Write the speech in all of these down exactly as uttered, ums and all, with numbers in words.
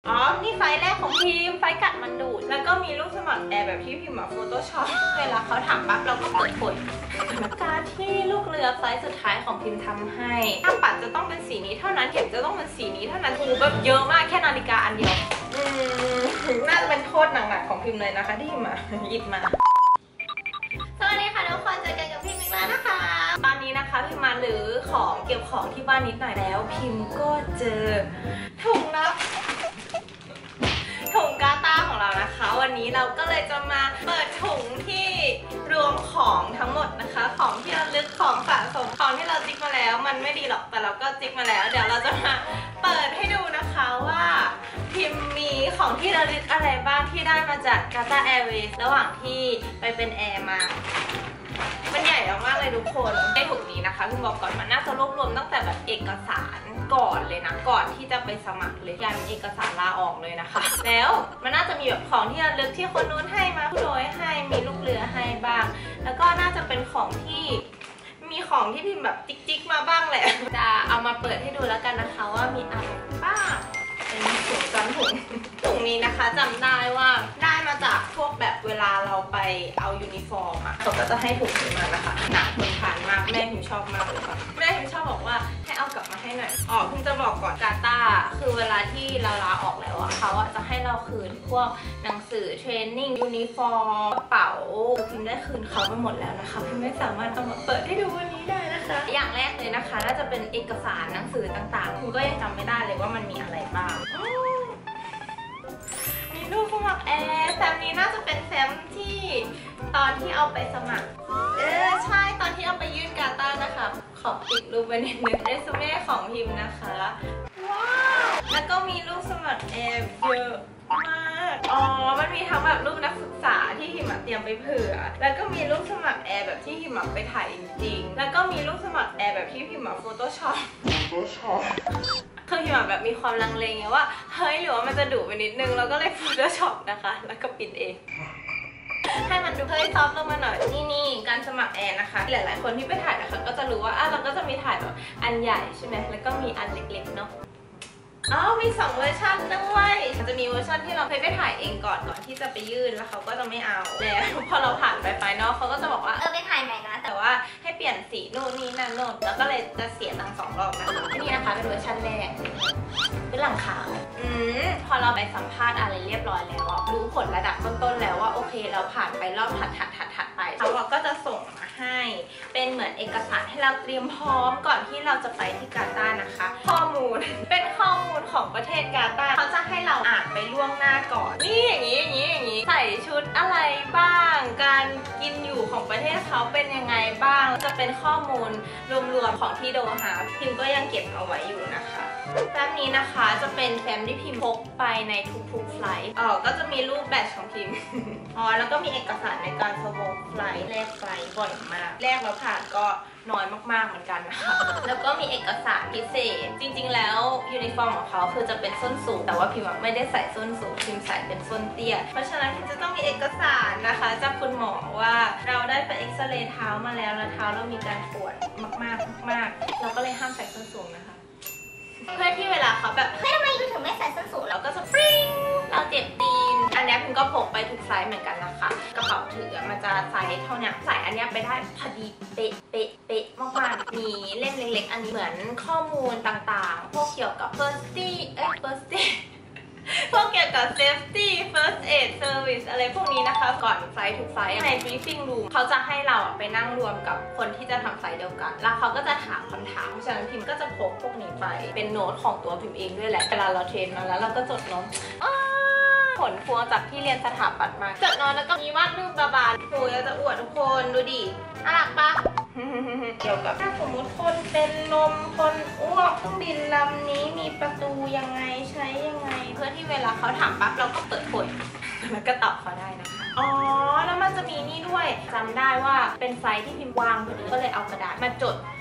อ๋อนี่ไฟล์แรกของพิมพ์ไฟล์กัดมันดูดแล้วก็มีรูปสมัครแอร์แบบที่พิมพ์มาโฟโต้ช็อปเวลาเขาถามปั๊บเราก็เปิดผลการที่ลูกเรือไฟล์สุดท้ายของพิมพ์ทำให้ถ้าปัดจะต้องเป็นสีนี้เท่านั้นเข็มจะต้องเป็นสีนี้เท่านั้นถูแบบเยอะมากแค่นาฬิกาอันเดียวอืมน่าจะเป็นโทษหนักๆของพิมพ์เลยนะคะที่มาหยิบมาสวัสดีค่ะทุกคนเจอกันกับพิมพ์อีกแล้วนะคะตอนนี้นะคะพิมมาหรือของเก็บของที่บ้านนิดหน่อยแล้วพิมก็เจอถุงนะถุงกาตาร์ของเรานะคะวันนี้เราก็เลยจะมาเปิดถุงที่รวมของทั้งหมดนะคะของที่เราลึกของสะสมของที่เราจิ๊กมาแล้วมันไม่ดีหรอกแต่เราก็จิ๊กมาแล้วเดี๋ยวเราจะมาเปิดให้ดูนะคะว่าพิมมีของที่ระลึกอะไรบ้างที่ได้มาจากกาตาร์แอร์เวย์ระหว่างที่ไปเป็นแอร์มามันใหญ่มากเลยทุกคนในถุงนี้นะคะพิมบอกก่อนมันน่าจะรวบรวมตั้งแต่แบบเอกสารก่อนเลยนะก่อนที่จะไปสมัครเลยยันเอกสารลาออกเลยนะคะแล้วมันน่าจะมีแบบของที่ระลึกที่คนนู้นให้มาผู้โดยให้มีลูกเรือให้บ้างแล้วก็น่าจะเป็นของที่มีของที่พิมแบบจิ๊กๆมาบ้างแหละจะเอามาเปิดให้ดูแล้วกันนะคะว่ามีอะไรบ้างเป็นถุงซ้อนถุงถุงนี้นะคะจำได้ว่าได้มาจากพวกแบบเวลาเราไปเอายูนิฟอร์มอะเขาก็จะให้ถุงนี้มานะคะหนาทนทานมากแม่พิมชอบมากเลยค่ะแม่พิมชอบบอกว่าให้เอากลับมาให้หน่อยอ๋อพิมจะบอกก่อนกาตาร์คือเวลาที่เราลาออกแล้วอะเขาอะจะให้เราคืนพวกหนังสือเทรนนิ่งยูนิฟอร์มกระเป๋าพิมได้คืนเขาไปหมดแล้วนะคะพิมไม่สามารถเอามาเปิดให้ดูวันนี้ได้นะคะอย่างแรกเลยนะคะน่าจะเป็นเอกสารหนังสือต่างๆพิมก็ยังจำไม่ได้เลยว่ามันมีอะไรบ้างมีรูปสมัครแอร์แฟ้มนี้น่าจะเป็นแฟ้มที่ตอนที่เอาไปสมัครเออใช่ตอนที่เอาไปยื่นกาตาร์นะคะขอปิดรูปไว้นิดนึงเรซูเม่ของพิมนะคะว้าวแล้วก็มีรูปสมัครแอร์เยอะมากอ๋อมันมีทั้งแบบรูปนักศึกษาที่พิมเตรียมไปเผื่อแล้วก็มีรูปสมัครแอร์แบบที่พิมไปถ่ายจริงๆแล้วก็มีรูปสมัครแอร์แบบที่พิมโฟโต้ช็อปโฟโต้ช็อปคือพิมแบบมีความลังเลไงว่าเฮ้ยหรือว่ามันจะดุไปนิดนึงแล้วก็เลยโฟโต้ช็อปนะคะแล้วก็ปิดเองให้มันดูเฮ้ยซอฟต์ลงมาหน่อยนี่นี่การสมัครแอร์นะคะหลายๆคนที่ไปถ่ายนะคะก็จะรู้ว่าอ่ะเราก็จะมีถ่ายแบบอันใหญ่ใช่ไหมแล้วก็มีอันเล็กๆเนาะอ๋อมีสองเวอร์ชันด้วยมันจะมีเวอร์ชันที่เราเคยไปถ่ายเองก่อนก่อนที่จะไปยื่นแล้วเขาก็จะไม่เอาแล้วพอเราผ่านไปไฟนอลเขาก็จะบอกว่าเออไปถ่ายใหม่นะแต่ว่าให้เปลี่ยนสีนู่นนี่นั่นโน่นแล้วก็เลยจะเสียตังค์สองรอบนะคะนี่นะคะเป็นเวอร์ชันแรกเป็นหลังขาวอืมพอเราไปสัมภาษณ์อะไรเรียบร้อยแล้วรู้ผลระดับต้นๆแล้วว่าโอเคเราผ่านไปรอบถัดถัดถัดถัดไปเขาก็จะส่งมาให้เป็นเหมือนเอกสารให้เราเตรียมพร้อมก่อนที่เราจะไปที่กาตาร์นะคะข้อมูลเป็นข้อมูลของประเทศกาตาร์เขาจะให้เราอ่านไปล่วงหน้าก่อนนี่อย่างนี้อย่างนี้อย่างนี้ใส่ชุดอะไรบ้างการกินอยู่ของประเทศเขาเป็นยังไงบ้างจะเป็นข้อมูลรวมๆของที่โดฮาพิมก็ยังเก็บเอาไว้อยู่นะคะแฟ้มนี้นะคะจะเป็นแฟ้มที่พิมพกไปในทุกๆไฟล์อ๋อก็จะมีรูปแบตของพิมอ๋อแล้วก็มีเอกสารในการสวอปไฟล์แลกไฟล์บ่อยมากแลกแล้วผ่านก็น้อยมากๆเหมือนกันนะคะแล้วก็มีเอกสารพิเศษจริงๆแล้วยูนิฟอร์มของเขาคือจะเป็นส้นสูงแต่ว่าพิมไม่ได้ใส่ส้นสูงพิมใส่เป็นส้นเตี้ยเพราะฉะนั้นพิมจะต้องมีเอกสารนะคะจากคุณหมอว่าเราได้ไปเอ็กซเรย์เท้ามาแล้วแล้วเท้าเรามีการปวดมากๆมากๆเราก็เลยห้ามใส่ส้นสูงนะคะเพื่อที่เวลาเขาแบบเฮ้ยทำไมคุณถึงไม่ใส่ส้นสูงเราก็จะฟริ้งเราเจ็บตีนอันนี้พิมก็พกไปทุกไซส์เหมือนกันนะคะกระเป๋าถือมันจะไซส์เท่านี้ใส่อันนี้ไปได้พอดีเป๊ะเป๊ะเป๊ะมากๆมีเล่มเล็กๆอันนี้เหมือนข้อมูลต่างๆพวกเกี่ยวกับ first aid เอ้ย first aid พวกเกี่ยวกับ safety first aid service อะไรพวกนี้นะคะก่อนไฟล์ทุกไฟล์ใน briefing room เขาจะให้เราไปนั่งรวมกับคนที่จะทำไฟล์เดียวกันแล้วเขาก็จะถามคำถามเพราะฉะนั้นพิมก็จะพกพวกนี้ไปเป็นโน้ตของตัวพิมเองด้วยแหละเวลาเราเทรนมาแล้วเราก็จดโน้ตผลพวงจากที่เรียนสถาปัตย์มาจดโน้ตแล้วก็มีวาดรูปบาบาครูจะอวดทุกคนดูดิน่ารักปะเกี่ยวกับถ้าสมมติคนเป็นลมคนอ้วกเครื่องบินลำนี้มีประตูยังไงใช้ยังไงเพื่อที่เวลาเขาถามปั๊บเราก็เปิดผลแล้วก็ตอบเขาได้นะคะอ๋อแล้วมันจะมีนี่ด้วยจำได้ว่าเป็นไฟล์ที่พิมพ์วางพอดีก็เลยเอากระดาษมาจด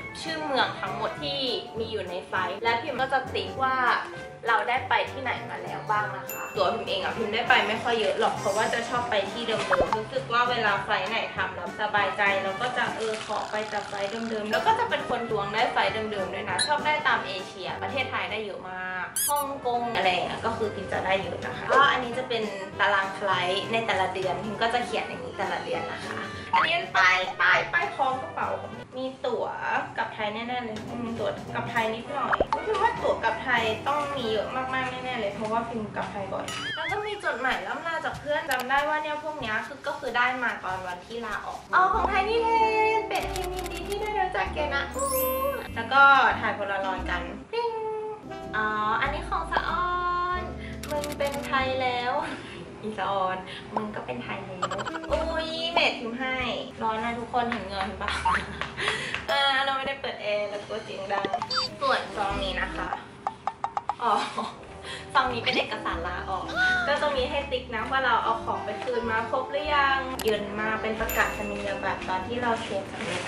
ชื่อเมืองทั้งหมดที่มีอยู่ในไฟล์และพิมก็จะติ๊กว่าเราได้ไปที่ไหนมาแล้วบ้างนะคะตัวพิมเองอะพิมได้ไปไม่ค่อยเยอะหรอกเพราะว่าจะชอบไปที่เดิมๆรู้สึกว่าเวลาไฟล์ไหนทำแล้วสบายใจเราก็จะเออขอไปจากไฟล์เดิมๆแล้วก็จะเป็นคนดวงได้ไฟล์เดิมๆด้วยนะชอบได้ตามเอเชียประเทศไทยได้เยอะมากฮ่องกงอะไรเงี้ยก็คือพิมจะได้เยอะนะคะก็อันนี้จะเป็นตารางไฟล์ในแต่ละเดือนพิมก็จะเขียนอย่างนี้แต่ละเดือนนะคะอันนี้เป็นป้ายป้ายป้ายพร้อมกระเป๋ามีตั๋วกลับไทยแน่ๆเลยมีตั๋วกลับไทยนิดหน่อยพิมว่าตั๋วกลับไทยต้องมีเยอะมากๆแน่ๆเลยเพราะว่าพิมกลับไทยบ่อยแล้วก็มีจดหมายล่ำลาจากเพื่อนจำได้ว่าเนี่ยพวกนี้คือก็คือได้มาตอนวันที่ลาออกอ๋อของไทยนี่เองเป็ดพิมยินดีที่ได้รู้จักแกนะแล้วก็ถ่ายโพลารอยด์กันปิ้งอ๋ออันนี้ของสะออนมึงเป็นไทยแล้วอีสะออนมึงก็เป็นไทยแล้วอุ้ยเมดพิมให้ร้อนนะทุกคนเห็นเงินปะเออเราไม่ได้เปิดแอร์แล้วก็เสียงดังส่วนซองนี้นะคะอ๋อซองนี้เป็นเอกสารลาออกก็จะมีให้ติ๊กนะว่าเราเอาของไปคืนมาครบหรือยังยืนมาเป็นประกาศนียบัตรตอนที่เราเช็คสำเร็จ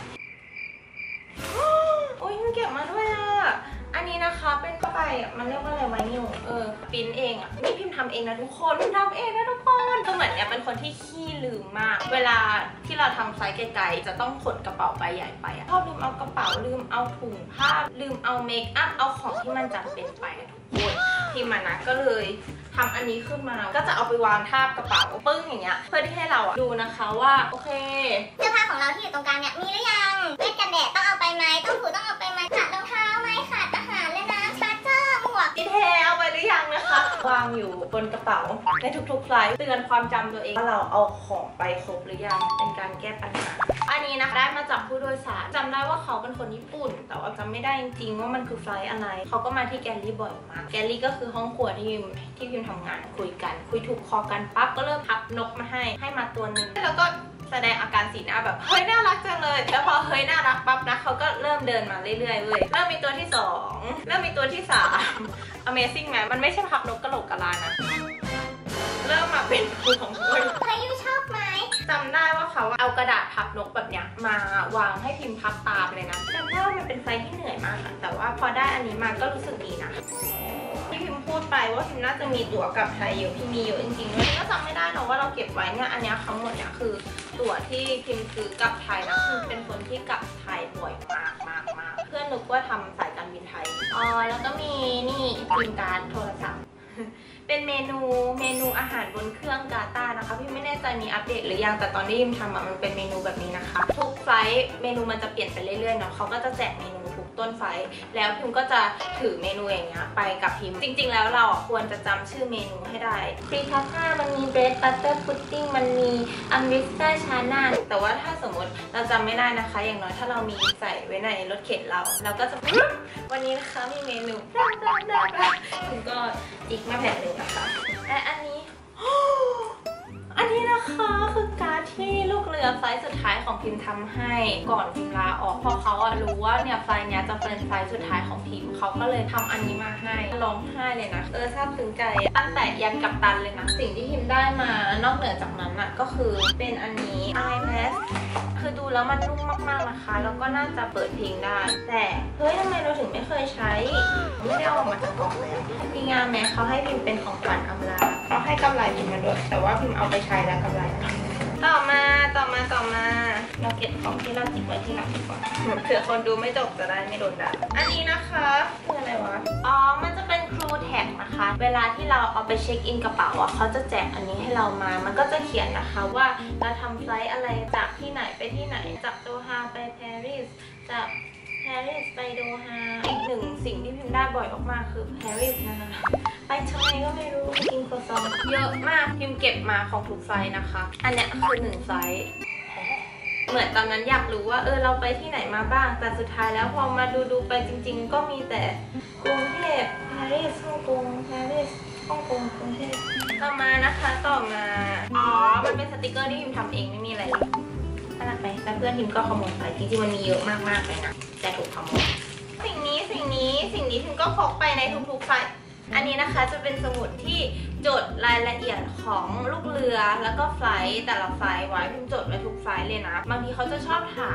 โอ้ยมันเก็บมาด้วยอ่ะอันนี้นะคะเป็นเข้าไปมันเรียกว่าอะไรไวนิลเออปิ้นเองอ่ะนี่พิมพ์ทำเองนะทุกคนพิมพ์ทำเองนะทุกคนก็เหมือนเนี่ยเป็นคนที่ขี้ลืมมากเวลาที่เราทำไซส์ไกลๆจะต้องขนกระเป๋าใบใหญ่ไปอ่ะชอบลืมเอากระเป๋าลืมเอาถุงผ้าลืมเอาเมคอัพเอาของที่มันจำเป็นไปทุกคนพิมพ์มานะก็เลยทำอันนี้ขึ้นมาก็จะเอาไปวางทาบกระเป๋าปึ้งอย่างเงี้ยเพื่อที่ให้เราดูนะคะว่าโอเคเสื้อผ้าของเราที่อยู่ตรงกลางเนี่ยมีหรือยังเม็ดกันแดดต้องเอาไปไหมต้องถูต้องเอาไปไหมขาดรองเท้าไหมขาดอาหารเลยนะชาร์เจอร์หมวกดีเทลเอาไปหรือยังนะคะวางอยู่บนกระเป๋าในทุกๆไฟล์เตือนความจำตัวเองว่าเราเอาของไปครบหรือยังเป็นการแก้ปัญหาอันนี้นะคะได้มาจากผู้โดยสารจำได้ว่าเขาเป็นคนญี่ปุ่นแต่ว่าจำไม่ได้จริงๆว่ามันคือไฟล์อะไรเขาก็มาที่แกลลี่บ่อยมากแกลลี่ก็คือห้องครัวที่พิมที่พิมทำงานคุยกันคุยถูกคอกันปั๊บก็เริ่มพับนกมาให้ให้มาตัวหนึ่งแล้วก็แสดงอาการสีหน้าแบบเฮ้ยน่ารักจังเลยแล้วพอเฮ้ยน่ารักปั๊บนะเขาก็เริ่มเดินมาเรื่อยๆเว้ยเริ่มมีตัวที่สองเริ่มมีตัวที่สาม Amazing ไหมมันไม่ใช่พับนกกระโหลกกะลานะเริ่มมาเป็นพวงเว้ยใครยูชอบไหมจำได้ว่าเขาเอากระดาษพับนกแบบเนี้ยมาวางให้พิมพ์พับตามเลยนะจำได้ว่ามันเป็นไฟที่เหนื่อยมากแต่ว่าพอได้อันนี้มาก็รู้สึกดีนะที่พิมพูดไปว่าพิมน่าจะมีตั๋วกลับไทยเยอะพิมมีเยอะจริงๆเลยก็จำไม่ได้หรอกว่าเราเก็บไว้เนี่ยอันนี้ทั้งหมดเนี่ยคือตั๋วที่พิมซื้อกลับไทยนะคือเป็นคนที่กลับไทยบ่อยมากมากมากเพื่อนนึกว่าทำสายการบินไทยอ๋อแล้วก็มีนี่ซิมการ์ดโทรศัพท์เป็นเมนูเมนูอาหารบนเครื่องกาตาร์นะคะพี่ไม่แน่ใจมีอัปเดตหรือยังแต่ตอนที่พิมทำอ่ะมันเป็นเมนูแบบนี้นะคะทุกไฟล์เมนูมันจะเปลี่ยนไปเรื่อยๆเนาะเขาก็จะแจกเมนูทุกต้นไฟล์แล้วพิมก็จะถือเมนูอย่างเงี้ยไปกับพิมจริงๆแล้วเราควรจะจำชื่อเมนูให้ได้ฟรีทาค่ามันมีเบรดบัตเตอร์พุดดิ้งมันมีอัมริสต้าชาน่าแต่ว่าถ้าสมมติเราจำไม่ได้นะคะอย่างน้อยถ้าเรามีใส่ไว้ในรถเข็นเราเราก็จะวันนี้นะคะมีเมนูคุณก็จิกมาแผ่นหนึ่งนะคะและอันนี้อันนี้นะคะคือการ์ดที่ลูกเรือไฟล์สุดท้ายของพิมทำให้ก่อนพิมลาออกเพราะเขาอะรู้ว่าเนี่ยไฟล์เนี้ยจะเป็นไฟล์สุดท้ายของพิมเขาก็เลยทำอันนี้มาให้ร้องไห้เลยนะเออซาบซึ้งใจตั้งแต่ยันกัปตันเลยนะสิ่งที่พิมได้มานอกเหนือจากนั้นอะก็คือเป็นอันนี้ iPad คือดูแล้วมันนุ่มมากๆนะคะแล้วก็น่าจะเปิดเพลงได้แต่เฮ้ยทำไมเราถึงไม่เคยใช้ไม่ได้เอาออกมาจากกล่องเลยดีงามแม้เขาให้พิมเป็นของขวัญอำลาเขาให้กำไรพิมมาด้วยแต่ว่าพิมเอาไปใช้แล้วกำไรต่อมาต่อมาต่อมาเราเก็บของที่เราติดไว้ที่หลังดีกว่าเผื่อคนดูไม่จบจะได้ไม่โดนด่าอันนี้นะคะคืออะไรวะอ๋อมันจะเป็นครูแท็กนะคะเวลาที่เราเอาไปเช็คอินกระเป๋าอ่ะเขาจะแจกอันนี้ให้เรามามันก็จะเขียนนะคะว่าเราทำไฟล์อะไรจากที่ไหนไปที่ไหนจากโดฮาไปปารีสจากปารีสไปโดฮาอีกหนึ่งสิ่งที่พิมได้บ่อยมากๆคือปารีสนะคะไปทำไมก็ไม่รู้กินโคซองเยอะมากพิมเก็บมาของทุกไฟล์นะคะอันเนี้ยคือหนึ่งไฟล์เหมือนตอนนั้นอยากรู้ว่าเออเราไปที่ไหนมาบ้างแต่สุดท้ายแล้วพอมาดูดูไปจริงๆก็มีแต่กรุงเทพปารีสฮ่องกงปารีสฮ่องกงกรุงเทพต่อมานะคะต่อมาอ๋อมันเป็นสติกเกอร์ที่พิมทำเองไม่มีอะไรน่ารักไหมแต่เพื่อนพิมก็ขโมยไปจริงๆมันมีเยอะมากๆเลยนะแต่ถูกขโมยสิ่งนี้สิ่งนี้สิ่งนี้พิมก็พกไปในทุกๆไฟล์อันนี้นะคะจะเป็นสมุดที่จดรายละเอียดของลูกเรือแล้วก็ไฟล์แต่ละไฟล์ไว้พิมจดไว้ทุกไฟล์เลยนะบางทีเขาจะชอบถาม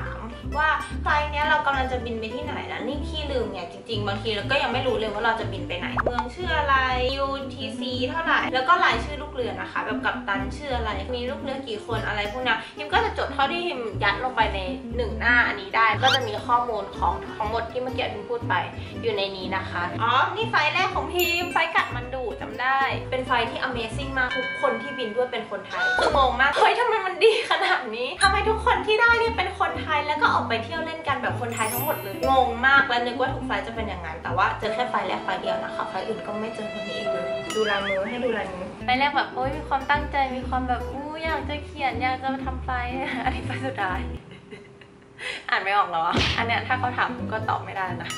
ว่าไฟล์เนี้ยเรากำลังจะบินไปที่ไหนแล้วนี่ขี้ลืมเนี่ยจริงๆบางทีเราก็ยังไม่รู้เลยว่าเราจะบินไปไหนเมืองชื่ออะไร ยู ที ซี เท่าไหร่แล้วก็รายชื่อลูกเรือนะคะแบบกัปตันชื่ออะไรมีลูกเรือกี่คนอะไรพวกนี้พิมก็จะจดเท่าที่พิมยัดลงไปในหนึ่งหน้าอันนี้ได้ก็จะมีข้อมูลของทั้งหมดที่เมื่อกี้พิมพูดไปอยู่ในนี้นะคะอ๋อนี่ไฟล์แรกของพิมไฟล์กัดมันดูจำได้เป็นไฟล์ที่ Amazing มากทุกคนที่บินด้วยเป็นคนไทยคืองงมากเฮ้ยทำไมมันดีขนาดนี้ทำไมทุกคนที่ได้เนี่ยเป็นคนไทยแล้วก็ออกไปเที่ยวเล่นกันแบบคนไทยทั้งหมดเลยงงมากและนึกว่าทุกไฟล์จะเป็นอย่างนั้นแต่ว่าเจอแค่ไฟล์แรกไฟล์เดียวนะคะไฟล์อื่นก็ไม่เจอแบบนี้อีกเลยดูลายมือให้ดูลายมือไฟล์แรกแบบโอ้ยมีความตั้งใจมีความแบบอู้อยากจะเขียนอยากจะทำไฟล์อันนี้ไฟล์สุดท้ายอ่านไม่ออกหรออันเนี้ยถ้าเขาถามก็ตอบไม่ได้นะ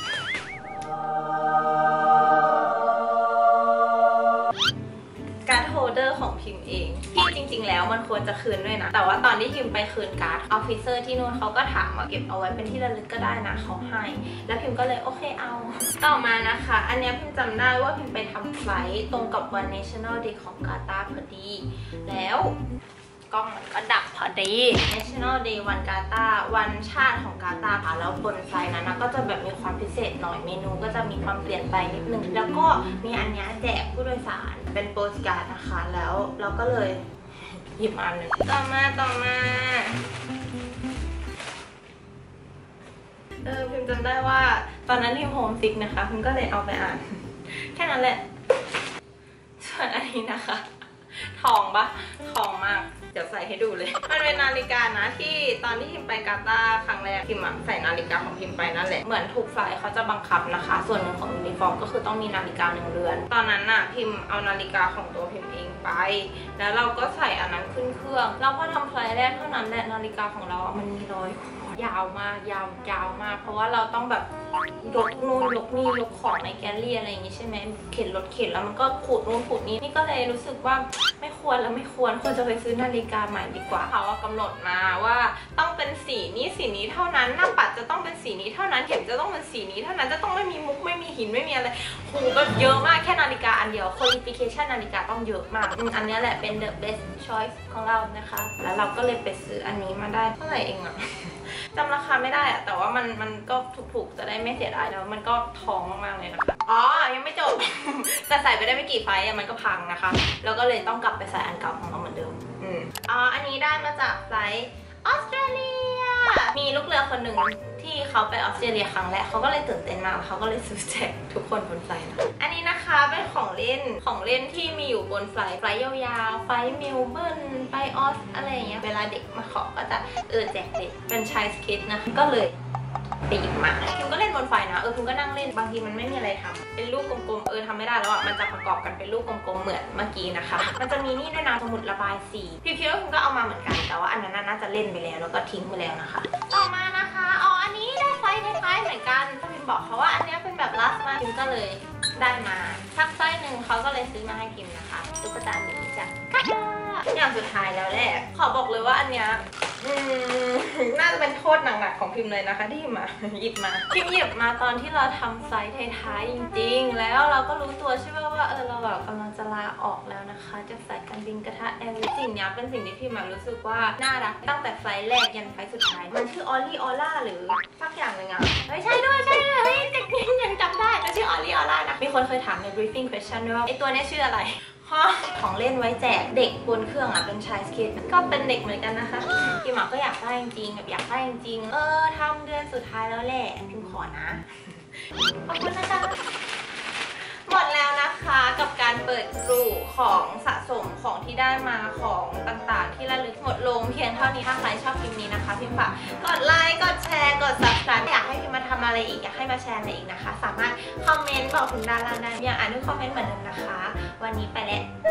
การ์ดโฮลเดอร์ของพิมเองที่จริงๆแล้วมันควรจะคืนด้วยนะแต่ว่าตอนที่พิมไปคืนการ์ดออฟฟิเซอร์ที่นู่นเขาก็ถามว่าเก็บเอาไว้เป็นที่ระลึกก็ได้นะเขาให้แล้วพิมก็เลยโอเคเอาต่อมานะคะอันนี้พิมจำได้ว่าพิมไปทำไฟล์ตรงกับวัน National Day ของกาตาร์พอดีแล้วกล้องมันก็ดับพอดี National Day วันกาตาร์วันชาติของกาตาร์ค่ะแล้วบนไฟล์นั้นนะก็จะแบบมีความพิเศษหน่อยเมนูก็จะมีความเปลี่ยนไปนิดนึงแล้วก็มีอันนี้แจกผู้โดยสารเป็นโปสการ์ดนะคะแล้วเราก็เลยหยิบมาอันหนึ่งต่อมาต่อมาเออพิมจำได้ว่าตอนนั้นพิมโฮมซิกนะคะพิมก็เลยเอาไปอ่านแค่นั้นแหละส่วนอันนี้นะคะทองปะทองมากเดี๋ยวใส่ให้ดูเลยมันเป็นนาฬิกานะที่ตอนที่พิมไปกาตาร์ครั้งแรกพิมใส่นาฬิกาของพิมไปนั่นแหละเหมือนทุกไฟล์เขาจะบังคับนะคะส่วนหนึ่งของยูนิฟอร์มก็คือต้องมีนาฬิกาหนึ่งเรือนตอนนั้นน่ะพิมเอานาฬิกาของตัวพิมเองไปแล้วเราก็ใส่อันนั้นขึ้นเครื่องแล้วพอทำไฟล์แรกเท่านั้นแหละนาฬิกาของเรามันมีรอยยาวมากยาวยาวมากเพราะว่าเราต้องแบบยกนู่นยกนี่ยกของในแกลลี่อะไรอย่างงี้ใช่ไหมเข็นรถเข็นแล้วมันก็ขูดนู่นขูดนี่นี่ก็เลยรู้สึกว่าไม่ควรแล้วไม่ควรควรจะไปซื้อนาฬิกาใหม่ดีกว่าเขากำหนดมาว่าต้องเป็นสีนี้สีนี้เท่านั้นหน้าปัดจะต้องเป็นสีนี้เท่านั้นเข็มจะต้องเป็นสีนี้เท่านั้นจะต้องไม่มีมุกไม่มีหินไม่มีอะไรโหก็เยอะมากแค่นาฬิกาอันเดียว qualification นาฬิกาต้องเยอะมากอันนี้แหละเป็น the best choice ของเรานะคะแล้วเราก็เลยไปซื้ออันนี้มาได้เท่าไหร่เองอะจำราคาไม่ได้อะแต่ว่ามันมันก็ถูกๆจะได้ไม่เสียดายแล้วมันก็ทองมากๆเลยนะคะอ๋อยังไม่จบ แต่ใส่ไปได้ไม่กี่ไฟล์มันก็พังนะคะแล้วก็เลยต้องกลับไปใส่อันเก่าของเราเหมือนเดิมอืมอ๋ออันนี้ได้มาจากไฟล์ออสเตรเลียมีลูกเรือคนหนึ่งที่เขาไปออสเตรเลียครั้งแรกเขาก็เลยตื่นเต้นมากเขาก็เลยซื้อแจกทุกคนบนไฟล์นะอันนี้นะคะเป็นของเล่นของเล่นที่มีอยู่บนไฟล์ไฟล์ยาวๆไฟล์เมลเบิร์นไฟล์ออสอะไรอย่างเงี้ยเวลาเด็กมาขอก็จะเออแจกเด็กเป็นชายสเก็ตนะก็เลยไปหยิบมาพิมก็เล่นบนไฟนะเออพิมก็นั่งเล่นบางทีมันไม่มีอะไรทำเป็นลูกกลมๆเออทำไม่ได้แล้วอ่ะมันจะประกอบกันเป็นลูกกลมๆเหมือนเมื่อกี้นะคะมันจะมีนี่ด้วยนะสมุดระบายสีพิมคิดว่าพิมก็เอามาเหมือนกันแต่ว่าอันนั้นน่าจะเล่นไปแล้วแล้วก็ทิ้งไปแล้วนะคะต่อมานะคะอ๋ออันนี้ได้ไฟคล้ายๆเหมือนกันพิมบอกเขาว่าอันนี้เป็นแบบลัสมาพิมก็เลยได้มาสักไส้หนึ่งเขาก็เลยซื้อมาให้พิมนะคะตุ๊กตาหมีจ้ะอย่างสุดท้ายแล้วแหละขอบอกเลยว่าอันเนี้ยอืมน่าจะเป็นโทษหนักๆของพิมเลยนะคะที่มาหยิบมาพิมหยิบมาตอนที่เราทำไซต์ท้ายๆจริงๆแล้วเราก็รู้ตัวใช่ไหมว่าเออเราแบบกำลังจะลาออกแล้วนะคะจะสายการบินกระทะแอร์สิ่งนี้เป็นสิ่งที่พิมมารู้สึกว่าน่ารักตั้งแต่ไฟล์แรกยันไฟล์สุดท้ายมันชื่อออลลี่ออล่าหรือสักอย่างหนึ่งอ่ะไม่ใช่ด้วยใช่ด้วยเฮ้ยเด็กยังจำได้มันชื่อออลลี่ออล่านะมีคนเคยถามใน briefing question ด้วยว่าไอตัวนี้ชื่ออะไรของเล่นไว้แจกเด็กบนเครื่องอ่ะเป็นชายสเก็ตก็เป็นเด็กเหมือนกันนะคะพิมหมอก็อยากได้จริงๆแบบอยากได้จริงๆเออทำเดือนสุดท้ายแล้วแหละพิมขอนะขอบคุณนะคะหมดแล้วนะคะกับการเปิดกลุ่มของสะสมของที่ได้มาของต่างๆที่ระลึกหมดลงเพียงเท่านี้ถ้าใครชอบคลิปนี้นะคะพิมฝากกดไลค์กดแชร์กด ซับสไครบ์ อยากให้พิมมาทำอะไรอีกอยากให้มาแชร์อะไรอีกนะคะสามารถคอมเมนต์บอกถึงด้านล่างได้อยากอ่านทุกคอมเมนต์เหมือนเดิมนะคะวันนี้ไปแล้ว